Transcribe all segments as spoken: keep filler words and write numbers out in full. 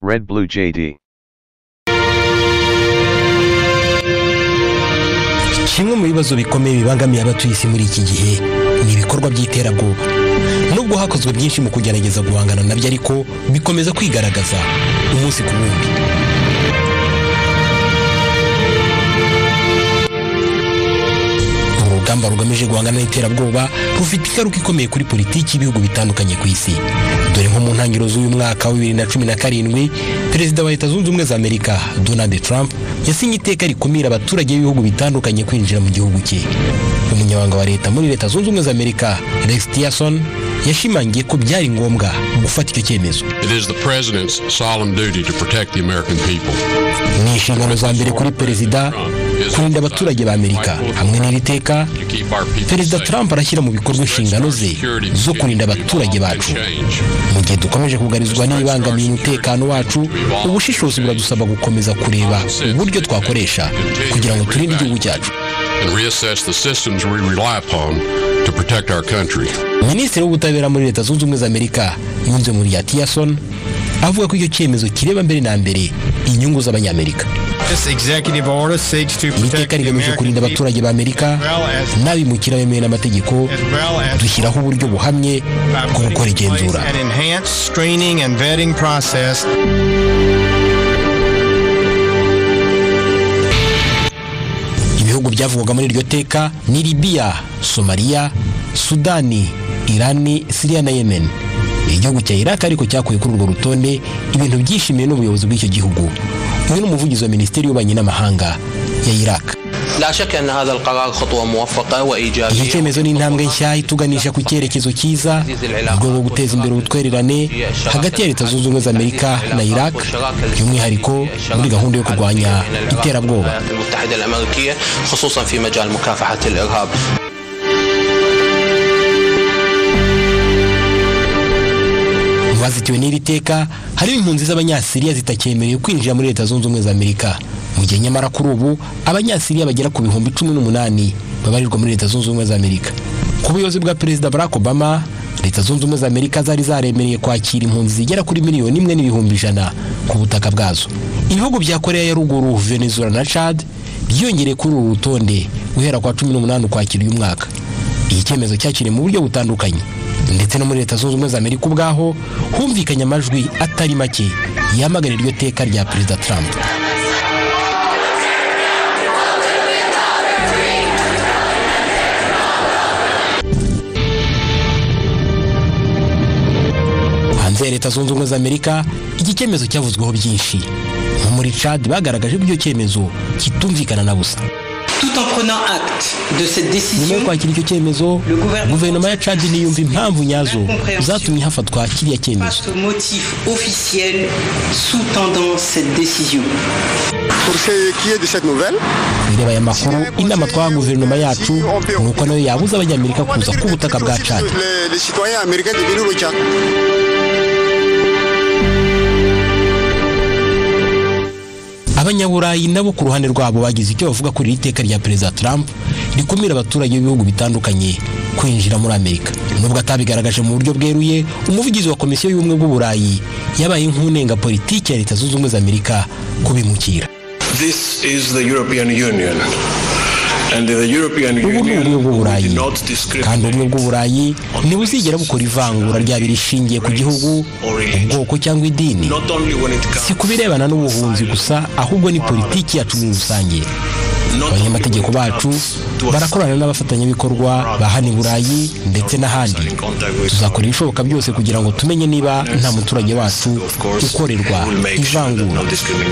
Red Blue J D. Kimwe mu bibazo bikomeye bibangamiye abatuye isi muri iki gihe ni ibikorwa by'iterabwoba. Nubwo hakozwe byinshi mu kugerageza guhangana nabyo, ariko bikomeza kwigaragaza umunsi ku wundi. Urugamba rugamije guhangana n'iterabwoba rufite ingaruka ikomeye kuri politiki y'ibihugu bitandukanye ku isi. Dore nko mu ntangiriro z'uyu mwaka wa bibiri na cumi na karindwi, Perezida wa Leta Zunze Ubumwe za Amerika Donald Trump yasinye iteka rikumira abaturage b'ibihugu bitandukanye kwinjira mu gihugu cye. Umunyamabanga wa leta muri Leta Zunze Ubumwe za Amerika Rex Tillerson yashimangiye ko byari ngombwa gufata icyo cyemezo. It is the president's solemn duty to protect the American people. Ni inshingano za mbere kuri perezida kurinda abaturage ba Amerika. Hamwe n'iri teka, Perezida Trump arashyira mu bikorwa inshingano ze zo kurinda abaturage bacu. Mu gihe dukomeje kugarizwa n'ibangamiye umutekano wacu, ubushishozi buradusaba gukomeza kureba uburyo twakoresha kugira ngo turinde igihugu cyacu. And reassess the systems we rely upon to protect our country. Minisitiri w'ubutabera muri Leta Zunze Ubumwe za Amerika yunze muri ya Tillerson avuga ko icyo cyemezo kireba mbere na mbere inyungu z'abanyamerika. Iteka rigamije kurinda abaturage ba Amerika n'abimukira bemewe n'amategeko, dushyiraho uburyo buhamye bwo gukora igenzura. Ibihugu byavugwaga muri iryo teka ni Libya, Somalia, Sudani, Irani, Syria na Yemen. Igihugu cya Iraq ariko cyakuye kuri urwo rutonde ibintu byishimiye n'ubuyobozi bw'icyo gihugu. Uyu ni umuvugizi wa Minisiteri y'Ububanyi n'Amahanga ya Iraq. Iki cyemezo ni intambwe nshya ituganisha ku cyerekezo cyiza mu rwego rwo guteza imbere ubutwererane hagati ya Leta Zunze Ubumwe za Amerika na Iraq, by'umwihariko muri gahunda yo kurwanya iterabwoba. Bazitiwe n'iri teka hari impunzi z'abanyasiriya zitakyemerewe kwinjira muri Leta Zunze Ubumwe za Amerika, mu gihe nyamara kuri ubu abanyasiriya bagera ku bihumbi cumi n'umunani babarirwa muri Leta Zunze Ubumwe za Amerika. Ku buyobozi bwa Perezida Barack Obama, Leta Zunze Ubumwe za Amerika zari zaremereye kwakira impunzi zigera kuri miliyoni imwe n'ibihumbi ijana ku butaka bwazo. Ibihugu bya Korea ya Ruguru, Venezuela na Chad byiyongereye kuri uru rutonde guhera kwa cumi n'umunani ukwakira uyu mwaka. Iki cyemezo cyakiriwe mu buryo butandukanye, ndetse no muri Leta Zunze Ubumwe za Amerika ubwaho humvikanye amajwi atari make yamaganira iryo teka rya Perezida Trump. Hanze ya Leta Zunze Ubumwe za Amerika, iki cyemezo cyavuzweho byinshi. Nko muri Chad bagaragaje ko icyo cyemezo kitumvikana na busa. Tout en prenant acte de cette décision, nyuma yo kwakira icyo cyemezo, guverinoma ya Chad niyumva impamvu nyazo zatumye hafatwa kiriya cyemezo. Motif officiel sous-tendant cette décision. Pour ce qui est de cette nouvelle, bireba aya makuru, inama twa guverinoma yacu nuko nayo yabuza abanyamerika kuza ku butaka bwa Chad. Les citoyens américains de venir au Tchad. Abanyaburayi nabo ku ruhande rwabo bagize icyo bavuga kuri iri teka rya Perezida Trump rikumira abaturage b'ibihugu bitandukanye kwinjira muri Amerika. Nubwo atabigaragaje mu buryo bweruye, umuvugizi wa Komisiyo y'Ubumwe bw'Uburayi yabaye nk'unenga politiki ya Leta Zunze Ubumwe za Amerika kubimukira. This is the European Union. And the European Union bw'Uburayi, kandi ubumwe bw'Uburayi ntibuzigera bukora ivangura ryaba rishingiye ku gihugu, ubwoko cyangwa idini. Si kubirebana n'ubuhunzi gusa, ahubwo ni politiki yacu muri rusange. Abanyamategeko bacu barakorana n'abafatanyabikorwa ba hano i Burayi ndetse n'ahandi. Tuzakora ibishoboka byose kugira ngo tumenye niba nta muturage wacu ukorerwa ivangura.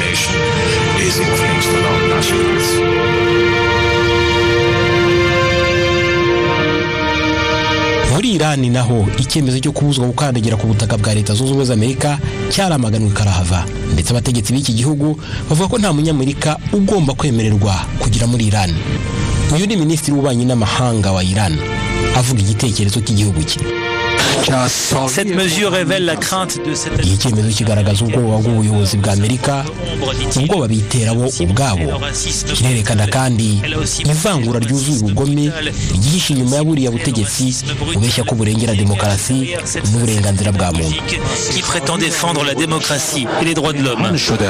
Muri Irani naho icyemezo cyo kubuzwa gukandagira ku butaka bwa Leta Zunze Ubumwe za Amerika cyaramaganwe karahava, ndetse abategetsi b'iki gihugu bavuga ko nta munyamerika ugomba kwemererwa kugira muri Irani. Uyu ni Minisitiri w'Ububanyi n'Amahanga wa Iran avuga igitekerezo cy'igihugu cye. Cette mesure révèle la crainte de cette iyi cyemezo kigaragaza ubwoba bw'ubuyobozi bwa Amerika, ubwoba bitera bo ubwabo. Kirerekana kandi ivangura ryuzuye ubugome ryihishe inyuma ya buriya butegetsi bubeshya ko burengera demokarasi n'uburenganzira bwa muntu. qui prétend défendre la démocratie et les droits de l'homme.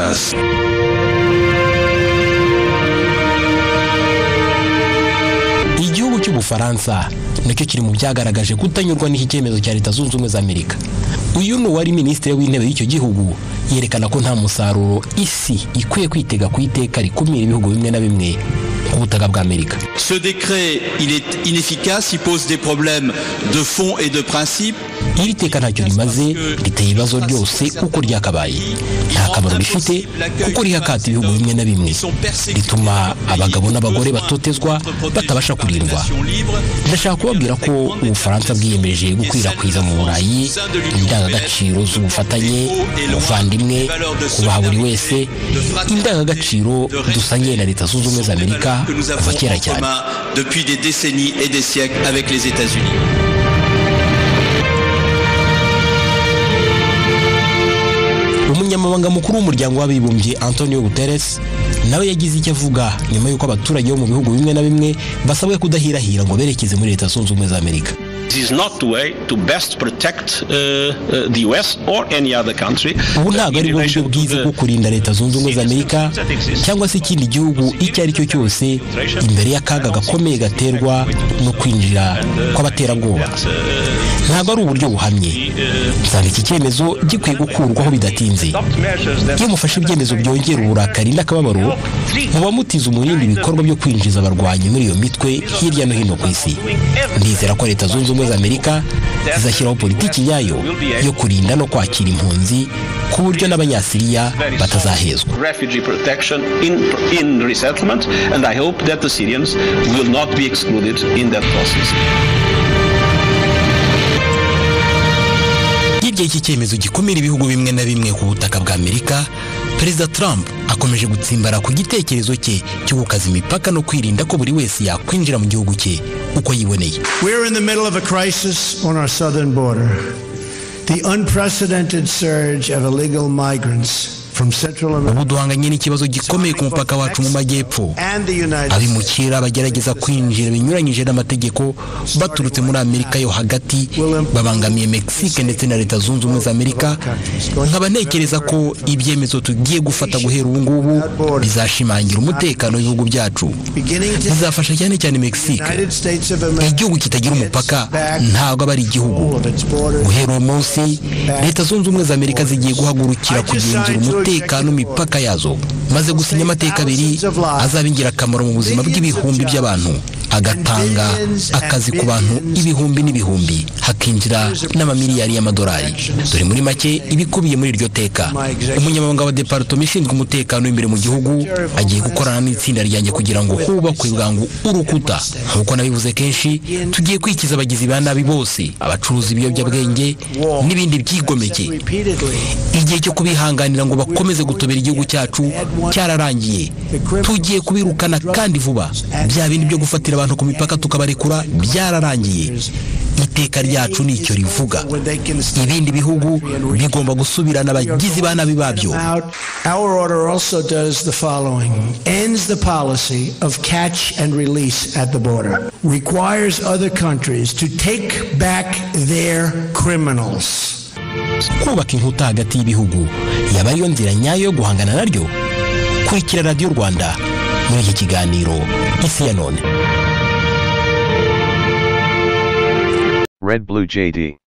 Igihugu cy'Ubufaransa nicyo kiri mu byagaragaje kutanyurwa n'iki cyemezo cya Leta Zunze Ubumwe za Amerika. Uyu ni uwari minisitiri w'intebe y'icyo gihugu, yerekana ko nta musaruro isi ikwiye kwitega ku iteka rikumira ibihugu bimwe na bimwe ku butaka bwa Amerika. Ce décret, il est inefficace, il pose des problèmes de fond et de principe. Iri teka ntacyo rimaze, riteye ibibazo byose uko ryakabaye. Nta kamaro rifite kuko rihakata ibihugu bimwe na bimwe, rituma abagabo n'abagore batotezwa batabasha kurindwa. Ndashaka kubabwira ko Ubufaransa bwiyemeje gukwirakwiza mu Burayi indangagaciro z'ubufatanye, ubuvandimwe, kubaha buri wese, indangagaciro dusanye na Leta Zunze Ubumwe za Amerika kuva kera cyane. Depuis des décennies et des siècles avec les États-Unis. Umunyamabanga mukuru w'umuryango w'abibumbye Antonio Guterres nawe yagize icyo avuga nyuma y'uko abaturage bo mu bihugu bimwe na bimwe basabwe kudahirahira ngo berekeze muri Leta Zunze Ubumwe za Amerika. This is not the way to best protect uh, uh, the U S or any other country. Ubu ntabwo ari bwo buryo bwiza bwo kurinda Leta Zunze Ubumwe za Amerika cyangwa se ikindi gihugu icyo ari cyo cyose imbere y'akaga gakomeye gaterwa no kwinjira kw'abaterabwoba. Ntabwo ari uburyo buhamye. Nsanga iki cyemezo gikwiye gukurwaho bidatinze. Iyo mufashe ibyemezo byongera uburakari n'akababaro, muba mutiza umurindi ibikorwa byo kwinjiza abarwanyi muri iyo mitwe hirya no hino ku isi. Ndizera ko Leta Zunze Ubumwe za Amerika zizashyiraho politiki nyayo yo kurinda no kwakira impunzi ku buryo n'Abanyasiriya batazahezwa. Refugee protection in in resettlement, and I hope that the Syrians will not be excluded in that process. Igihe iki cyemezo gikomera ibihugu bimwe na bimwe ku butaka bwa Amerika, Perezida Trump akomeje gutsimbara ku gitekerezo cye cyo gukaza imipaka no kwirinda ko buri wese yakwinjira mu gihugu cye uko yiboneye. We're in the middle of a crisis on our southern border. The unprecedented surge of illegal migrants from Central America. Ubu duhanganye n'ikibazo gikomeye ku mupaka wacu mu majyepfo. Abimukira bagerageza kwinjira binyuranyije n'amategeko baturutse muri Amerika yo hagati, babangamiye Mexique ndetse na Leta Zunze Ubumwe za Amerika. Nkaba ntekereza ko ibyemezo tugiye gufata guhera ubu ngubu bizashimangira umutekano w'ibihugu byacu, bizafasha cyane cyane Mexique. Igihugu kitagira umupaka ntabwo aba ari igihugu. Guhera uwo munsi Leta Zunze Ubumwe za Amerika zigiye guhagurukira kugenzura umutekano imipaka yazo, maze gusinya amateka abiri azaba ingirakamaro mu buzima bw'ibihumbi by'abantu, agatanga akazi ku bantu ibihumbi n'ibihumbi, hakinjira n'amamiliyari y'amadolari. Dore muri make ibikubiye muri iryo teka. Umunyamabanga wa Departement ishinzwe umutekano w'imbere mu gihugu agiye gukorana n'itsinda ryanjye kugira ngo hubakwe bwangu urukuta. Nk'uko nabivuze kenshi, tugiye kwikiza abagizi ba nabi bose, abacuruzi ibiyobyabwenge n'ibindi byigomeke. Igihe cyo kubihanganira ngo bakomeze gutobera igihugu cyacu cyararangiye. Tugiye kubirukana kandi vuba. Bya bindi byo gufatira abantu ku mipaka tukabarekura byararangiye. Iteka ryacu nicyo rivuga. Ibindi bihugu bigomba gusubirana abagizi ba nabi babyo. Our order also does the following: ends the policy of catch and release at the border, requires other countries to take back their criminals. Kubaka inkuta hagati y'ibihugu yaba ariyo nzira nyayo yo guhangana naryo. Kurikira Radio Rwanda muri iki kiganiro Isi ya None. Red Blue J D